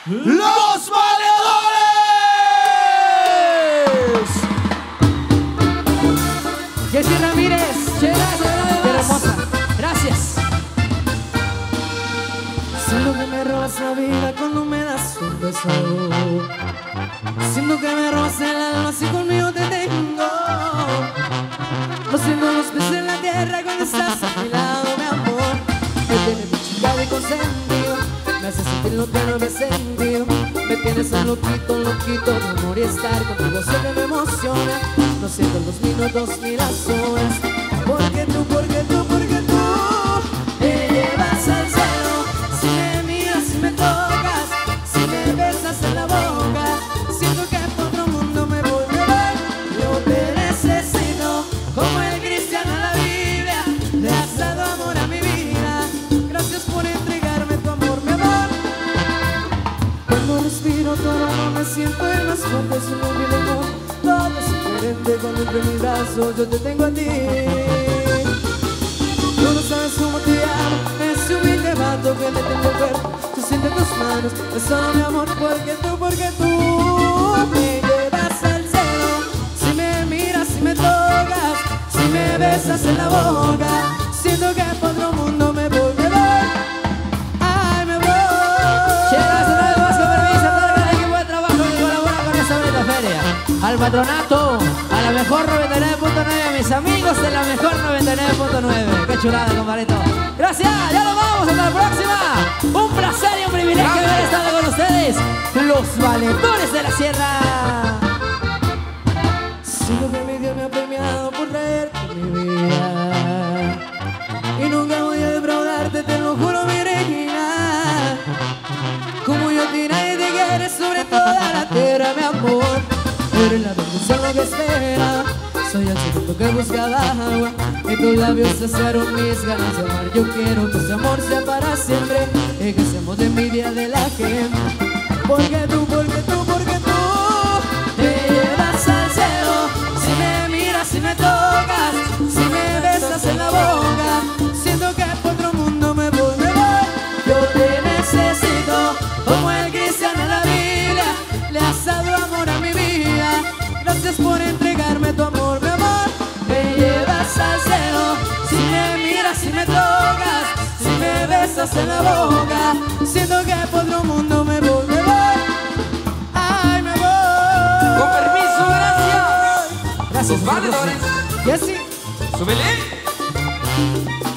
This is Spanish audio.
¡Los Valedores! Jessy Ramírez, qué hermosa, gracias. Siento que me robas la vida cuando me das un beso. Siento que me robas el alma si conmigo te tengo. No siento los pies en la tierra cuando estás a mi lado, mi amor. Me tienes mi chica de consentido, me hace sentir lo que no había sentido. Me tienes un loquito, loquito de amor y estar contigo sé que me emociona. No siento los minutos ni las horas, porque tú me llevas al cielo. Si me miras, si me tocas, si me besas en la boca, siento que por otro mundo me voy a ver. Yo te necesito, como el cristiano en la Biblia. Le has dado amor a mi vida, gracias por entregarme tu amor, mi amor. Cuando respiro todo no me siento el más fuerte, sino mi amor. Todo es diferente cuando entre mis brazos yo te tengo a ti. Tú no sabes cómo te amo, ese humilde vato que te tengo cuerpo. Tú sientes tus manos, besando mi amor, porque tú me llevas al cielo. Si me miras, si me tocas, si me besas en la boca, siento que por otro mundo me voy, me voy. Ay, me voy. Llegas una vez más con permiso a todo el equipo de trabajo que colabora con esta bonita feria. Al patronato, a la mejor 99.9, a mis amigos de la mejor 99.9. Qué chulada, compadrito. Gracias, ya nos vamos, hasta la próxima. Un placer y un privilegio haber estado con ustedes, los Valedores de la Sierra. Siento que mi Dios me ha premiado por traerte a mi vida, y nunca voy a defraudarte, te lo juro, mi reina. Como yo a ti nadie te quiere sobre toda la tierra, mi amor. Eres la bendición lo que espera, soy el secreto que buscaba agua. En tus labios cesaron mis ganas de amar. Yo quiero que ese amor sea para siempre y que seamos de envidia de la gente. Porque tú te llevas al cielo. Si me miras, si me tocas, si me besas en la boca, siento que por otro mundo me voy, me voy. Yo te necesito, como el cristiano en la Biblia. Le has dado amor a mi vida, gracias por entregarme tu amor, mi amor. Me llevas al cielo. Si me miras, si me tocas, si me besas en la boca, siento que por otro mundo me voy, me voy. Ay, me voy. Con permiso, gracias. Gracias, Valedores. Y así. Súbele.